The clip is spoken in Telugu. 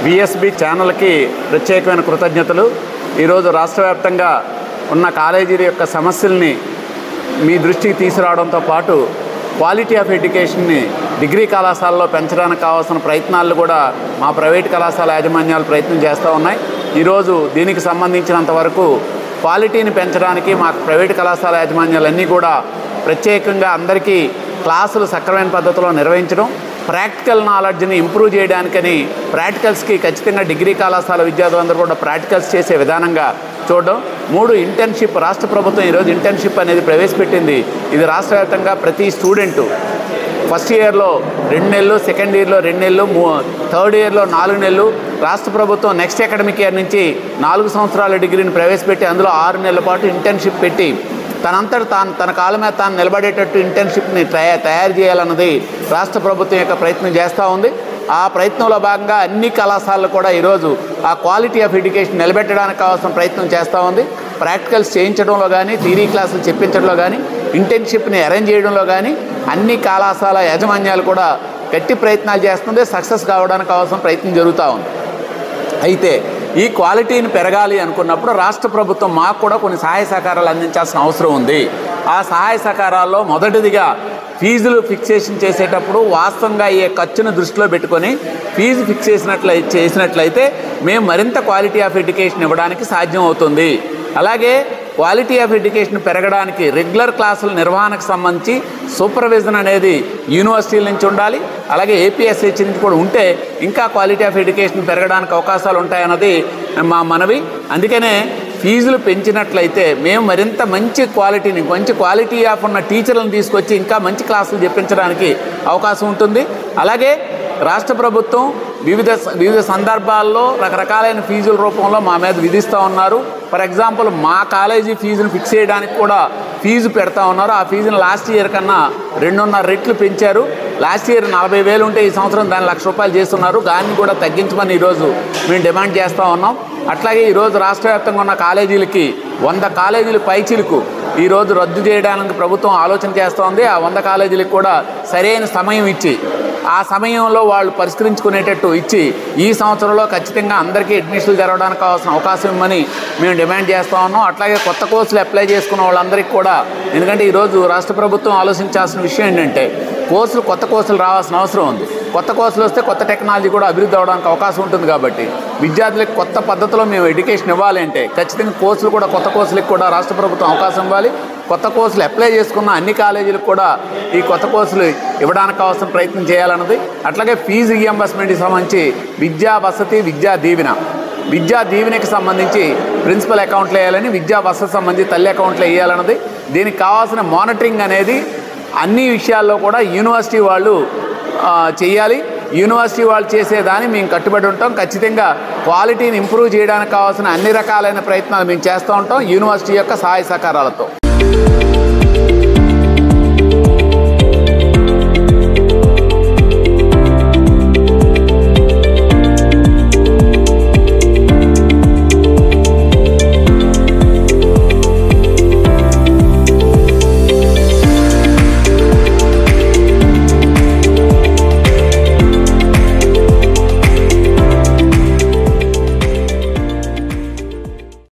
విఎస్బి ఛానల్కి ప్రత్యేకమైన కృతజ్ఞతలు. ఈరోజు రాష్ట్ర వ్యాప్తంగా ఉన్న కాలేజీల యొక్క సమస్యల్ని మీ దృష్టికి తీసుకురావడంతో పాటు క్వాలిటీ ఆఫ్ ఎడ్యుకేషన్ని డిగ్రీ కళాశాలలో పెంచడానికి కావాల్సిన ప్రయత్నాలు కూడా మా ప్రైవేట్ కళాశాల యాజమాన్యాలు ప్రయత్నం చేస్తూ ఉన్నాయి. ఈరోజు దీనికి సంబంధించినంత వరకు క్వాలిటీని పెంచడానికి మా ప్రైవేట్ కళాశాల యాజమాన్యాలన్నీ కూడా ప్రత్యేకంగా అందరికీ క్లాసులు సక్రమైన పద్ధతిలో నిర్వహించడం, ప్రాక్టికల్ నాలెడ్జ్ని ఇంప్రూవ్ చేయడానికని ప్రాక్టికల్స్కి ఖచ్చితంగా డిగ్రీ కళాశాల విద్యార్థులందరూ కూడా ప్రాక్టికల్స్ చేసే విధానంగా చూడడం. 3 ఇంటర్న్షిప్ రాష్ట్ర ప్రభుత్వం ఈరోజు ఇంటర్న్షిప్ అనేది ప్రవేశపెట్టింది. ఇది రాష్ట్ర వ్యాప్తంగా ప్రతి స్టూడెంటు ఫస్ట్ ఇయర్లో 2 నెలలు, సెకండ్ ఇయర్లో 2 నెలలు, థర్డ్ ఇయర్లో 4 నెలలు, రాష్ట్ర ప్రభుత్వం నెక్స్ట్ అకాడమిక్ ఇయర్ నుంచి 4 సంవత్సరాల డిగ్రీని ప్రవేశపెట్టి అందులో 6 నెలల పాటు ఇంటర్న్షిప్ పెట్టి తన కాళ్ళ మీద తాను నిలబడేటట్టు ఇంటర్న్షిప్ని తయారు చేయాలన్నది రాష్ట్ర ప్రభుత్వం యొక్క ప్రయత్నం చేస్తూ ఉంది. ఆ ప్రయత్నంలో భాగంగా అన్ని కళాశాలలు కూడా ఈరోజు ఆ క్వాలిటీ ఆఫ్ ఎడ్యుకేషన్ నిలబెట్టడానికి కావాల్సిన ప్రయత్నం చేస్తూ ఉంది. ప్రాక్టికల్స్ చేయించడంలో కానీ, థియరీ క్లాసులు చెప్పించడంలో కానీ, ఇంటర్న్షిప్ని అరేంజ్ చేయడంలో కానీ అన్ని కళాశాల యాజమాన్యాలు కూడా గట్టి ప్రయత్నాలు చేస్తుంది. సక్సెస్ కావడానికి కావాల్సిన ప్రయత్నం జరుగుతూ ఉంది. అయితే ఈ క్వాలిటీని పెరగాలి అనుకున్నప్పుడు రాష్ట్ర ప్రభుత్వం మాకు కూడా కొన్ని సహాయ సహకారాలు అందించాల్సిన అవసరం ఉంది. ఆ సహాయ సహకారాల్లో మొదటిదిగా ఫీజులు ఫిక్సేషన్ చేసేటప్పుడు వాస్తవంగా ఈ ఖర్చును దృష్టిలో పెట్టుకొని ఫీజు ఫిక్స్ చేసినట్లయితే మేము మరింత క్వాలిటీ ఆఫ్ ఎడ్యుకేషన్ ఇవ్వడానికి సాధ్యం అవుతుంది. అలాగే క్వాలిటీ ఆఫ్ ఎడ్యుకేషన్ పెరగడానికి రెగ్యులర్ క్లాసుల నిర్వహణకు సంబంధించి సూపర్విజన్ అనేది యూనివర్సిటీల నుంచి ఉండాలి. అలాగే ఏపీఎస్హెచ్ నుంచి కూడా ఉంటే ఇంకా క్వాలిటీ ఆఫ్ ఎడ్యుకేషన్ పెరగడానికి అవకాశాలు ఉంటాయన్నది మా మనవి. అందుకనే ఫీజులు పెంచినట్లయితే మేము మరింత మంచి క్వాలిటీ ఆఫ్ ఉన్న టీచర్లను తీసుకొచ్చి ఇంకా మంచి క్లాసులు చెప్పించడానికి అవకాశం ఉంటుంది. అలాగే రాష్ట్ర ప్రభుత్వం వివిధ సందర్భాల్లో రకరకాలైన ఫీజుల రూపంలో మా మీద విధిస్తూ ఉన్నారు. ఫర్ ఎగ్జాంపుల్ మా కాలేజీ ఫీజును ఫిక్స్ చేయడానికి కూడా ఫీజు పెడతా ఉన్నారు. ఆ ఫీజును లాస్ట్ ఇయర్ కన్నా 2.5 రెట్లు పెంచారు. లాస్ట్ ఇయర్ 40,000 ఉంటే ఈ సంవత్సరం దాన్ని ₹1,00,000 చేస్తున్నారు. దాన్ని కూడా తగ్గించమని ఈరోజు మేము డిమాండ్ చేస్తూ ఉన్నాం. అట్లాగే ఈరోజు రాష్ట్ర వ్యాప్తంగా ఉన్న కాలేజీలకి 100 కాలేజీలు పైచిలకు ఈరోజు రద్దు చేయడానికి ప్రభుత్వం ఆలోచన చేస్తోంది. ఆ 100 కాలేజీలకు కూడా సరైన సమయం ఇచ్చి ఆ సమయంలో వాళ్ళు పరిష్కరించుకునేటట్టు ఇచ్చి ఈ సంవత్సరంలో ఖచ్చితంగా అందరికీ అడ్మిషన్లు జరగడానికి కావాల్సిన అవకాశం ఇవ్వమని మేము డిమాండ్ చేస్తూ ఉన్నాం. అట్లాగే కొత్త కోర్సులు అప్లై చేసుకున్న వాళ్ళందరికీ కూడా, ఎందుకంటే ఈరోజు రాష్ట్ర ప్రభుత్వం ఆలోచించాల్సిన విషయం ఏంటంటే కొత్త కోర్సులు రావాల్సిన అవసరం ఉంది. కొత్త కోర్సులు వస్తే కొత్త టెక్నాలజీ కూడా అభివృద్ధి అవ్వడానికి అవకాశం ఉంటుంది. కాబట్టి విద్యార్థులకు కొత్త పద్ధతిలో మేము ఎడ్యుకేషన్ ఇవ్వాలి అంటే ఖచ్చితంగా కోర్సులు కూడా కొత్త కోర్సులకు కూడా రాష్ట్ర ప్రభుత్వం అవకాశం ఇవ్వాలి. కొత్త కోర్సులు అప్లై చేసుకున్న అన్ని కాలేజీలకు కూడా ఈ కొత్త కోర్సులు ఇవ్వడానికి కావాల్సిన ప్రయత్నం చేయాలన్నది. అట్లాగే ఫీజు రీయింబర్స్మెంట్కి సంబంధించి విద్యా వసతి, విద్యా దీవెనకి సంబంధించి ప్రిన్సిపల్ అకౌంట్లు వేయాలని, విద్యా వసతి సంబంధించి తల్లి అకౌంట్లు వేయాలన్నది. దీనికి కావాల్సిన మానిటరింగ్ అనేది అన్ని విషయాల్లో కూడా యూనివర్సిటీ వాళ్ళు చేయాలి. యూనివర్సిటీ వాళ్ళు చేసేదాన్ని మేము కట్టుబడి ఉంటాం. ఖచ్చితంగా క్వాలిటీని ఇంప్రూవ్ చేయడానికి కావాల్సిన అన్ని రకాలైన ప్రయత్నాలు మేము చేస్తూ ఉంటాం యూనివర్సిటీ యొక్క సహాయ సహకారాలతో.